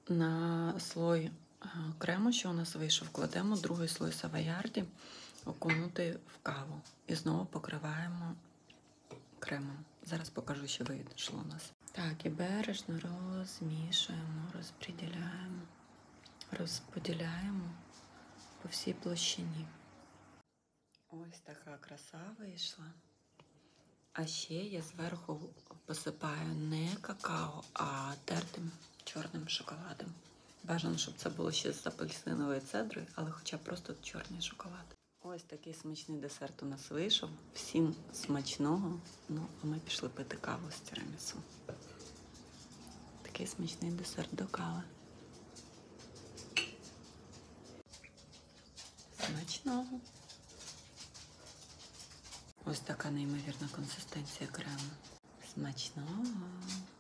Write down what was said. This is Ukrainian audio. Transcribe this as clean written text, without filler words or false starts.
На слой крему, що у нас вийшов, кладемо другий слой савоярді, окунутий в каву. І знову покриваємо кремом. Зараз покажу, що вийшло у нас. Так, і бережно розмішуємо, розподіляємо по всій площині. Ось така краса вийшла. А ще я зверху посипаю не какао, а тертим чорним шоколадом. Бажано, щоб це було ще з апельсинової цедри, але хоча б просто чорний шоколад. Ось такий смачний десерт у нас вийшов. Всім смачного. Ну, а ми пішли пити каву з тірамісу. Такий смачний десерт до кави. Смачного. Ось така неймовірна консистенція крему. Смачного!